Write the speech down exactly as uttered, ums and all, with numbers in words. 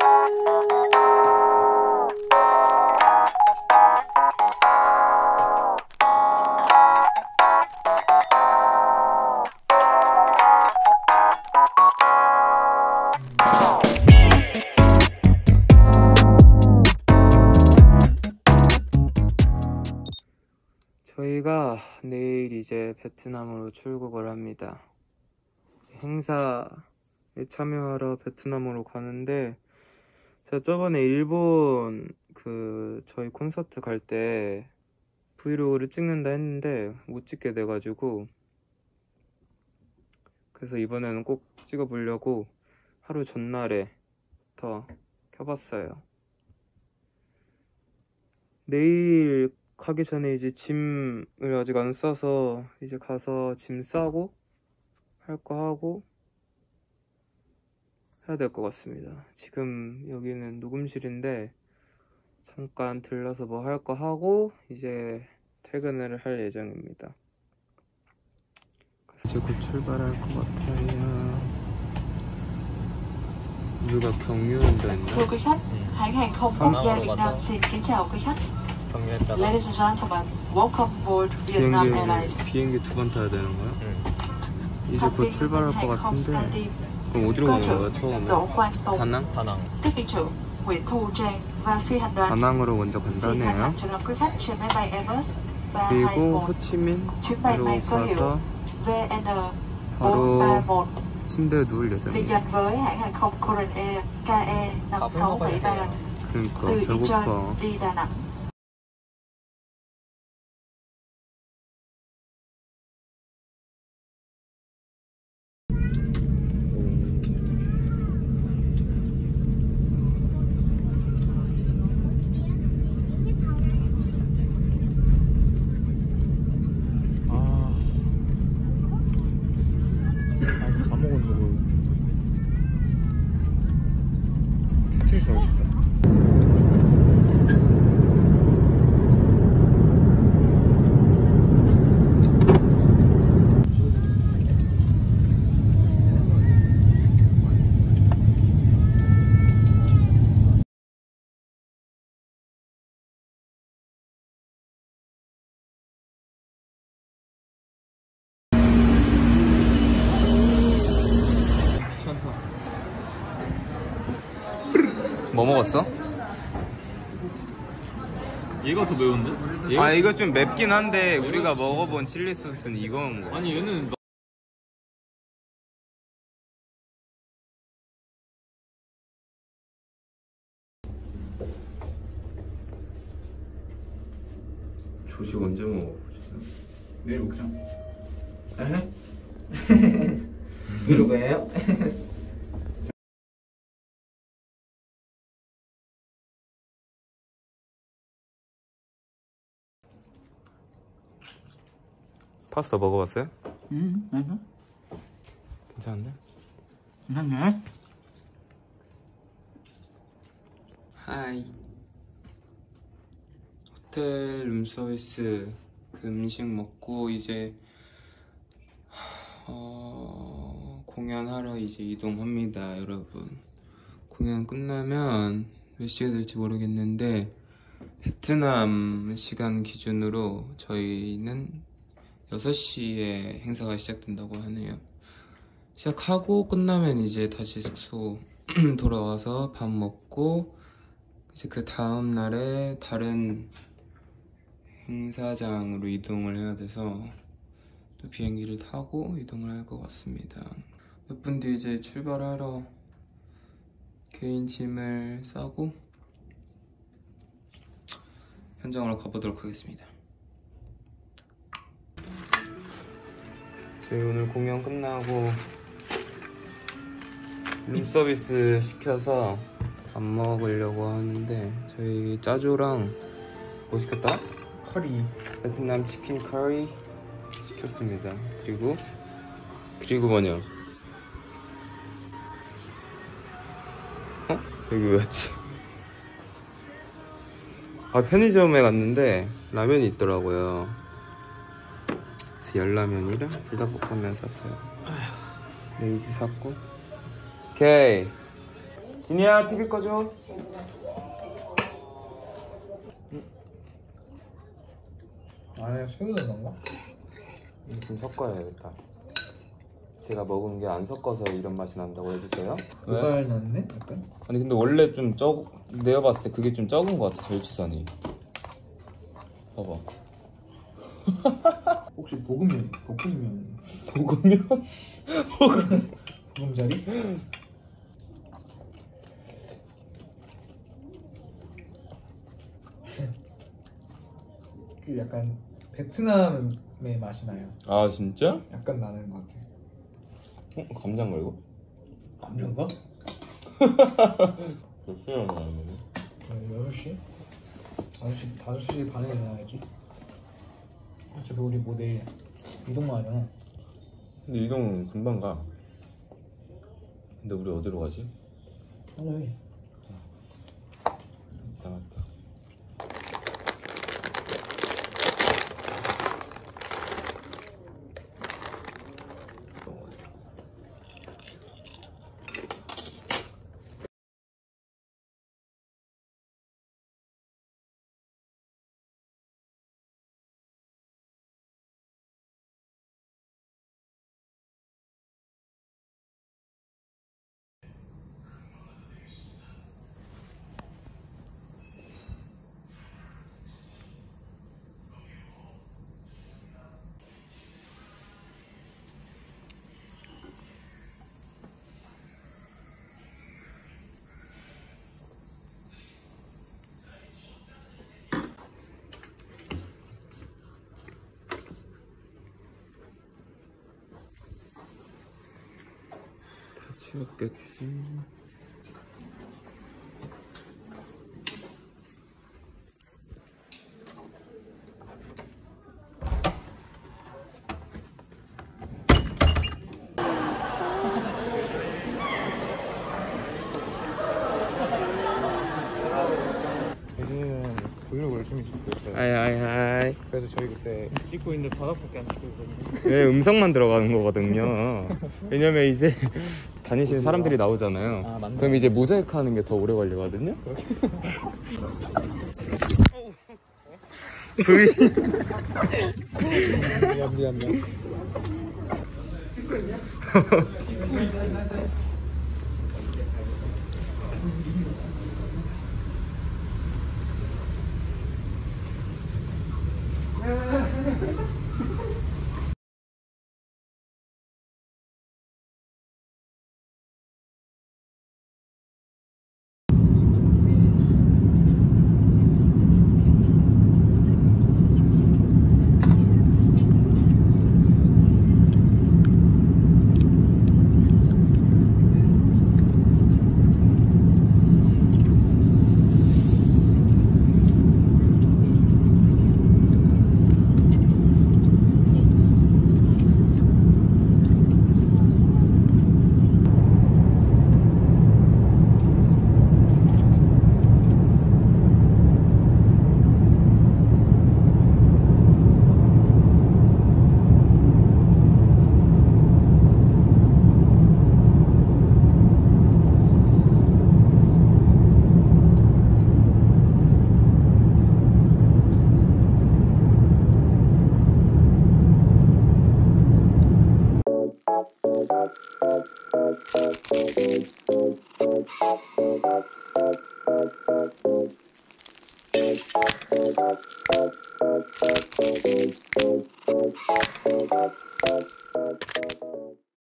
저희가 내일 이제 베트남으로 출국을 합니다. 행사에 참여하러 베트남으로 가는데, 제가 저번에 일본 그 저희 콘서트 갈 때 브이로그를 찍는다 했는데 못 찍게 돼가지고, 그래서 이번에는 꼭 찍어보려고 하루 전날에 더 켜봤어요. 내일 가기 전에 이제 짐을 아직 안 싸서 이제 가서 짐 싸고 할 거 하고 해야 될 것 같습니다. 지금 여기는 녹음실인데 잠깐 들러서 뭐 할 거 하고 이제 퇴근을 할 예정입니다. 이제 곧 출발할 것 같아요. 우리가 경유한다 했나? Thưa quý khách, hãng hàng không quốc gia Việt Nam xin kính chào quý khách. Ladies and gentlemen, welcome aboard Vietnam Airlines. 비행기 두 번 타야 되는 거야? 응. 이제 곧 출발할 것 같은데, 그럼 어디로 가는 거야 처음에? 다낭? 다낭. Tiếp viên trưởng Nguyễn Thu Trang và phi hành đoàn 다낭으로 먼저 간다네요. 그리고 호치민으로 가서 바로 침대에 누울 예정이에요. với hãng hàng không Korean Air K E năm sáu bảy ba 그러니까 từ 배고파. Incheon đi Đà Nẵng. 뭐 먹었어? 얘가 더 매운데? 얘가 아 이거 좀 맵긴 한데 우리가 먹어본 칠리 소스는 이건 뭐. 아니 얘는 조식 언제 먹어? 내일 먹자. 브이로그예요? 파스타 먹어봤어요? 응, 맛있어. 괜찮은데? 괜찮네. 하이. 호텔 룸서비스 그 음식 먹고 이제 어, 공연하러 이제 이동합니다, 여러분. 공연 끝나면 몇 시가 될지 모르겠는데 베트남 시간 기준으로 저희는 여섯 시에 행사가 시작된다고 하네요. 시작하고 끝나면 이제 다시 숙소 돌아와서 밥 먹고 이제 그 다음 날에 다른 행사장으로 이동을 해야 돼서 또 비행기를 타고 이동을 할 것 같습니다. 몇 분 뒤에 이제 출발하러 개인 짐을 싸고 현장으로 가보도록 하겠습니다. 저희 오늘 공연 끝나고 룸서비스 시켜서 밥 먹으려고 하는데 저희 짜조랑 뭐 시켰다? 커리. 베트남 치킨 커리 시켰습니다. 그리고 그리고 뭐냐? 어? 여기 왜였지? 아 편의점에 갔는데 라면이 있더라고요. 그래서 열라면이랑 불닭볶음면 샀어요. 레이즈 샀고. 오케이. 진이야 티비 꺼줘. 안에 새우 넣는가? 좀 섞어야겠다. 제가 먹은 게 안 섞어서 이런 맛이 난다고 해주세요. 누가 넣었네? 약간? 아니 근데 원래 좀 적, 내가 봤을 때 그게 좀 적은 것 같아, 절취선이. 봐봐. 혹시 볶음면? 볶음면? 볶음면? 볶음자리? 그 약간 베트남의 맛이 나요. 아 진짜? 약간 나는 것 같아. 어? 감자인가 이거? 감자인가? 몇 시에 나왔네. 여섯 시? 다섯 시, 다섯 시 반에 일어나야지. 어차피 우리 뭐 내일 이동만 하잖아. 근데 이동 금방 가. 근데 우리 어디로 가지? 하노이. 맞다 맞다. 치웠겠지. 예진이는 브이로그 열심히 찍고 있어요. 하이 하이 하이. 그래서 저희 그때 찍고 있는데 바닥밖에 안 찍고 있거든요. 네, 음성만 들어가는 거거든요. 왜냐면 이제 다니시는 사람들이 나오잖아요. 아, 맞네. 그럼 이제 모자이크 하는 게 더 오래 걸리거든요. 브이. 미안 미안 미안.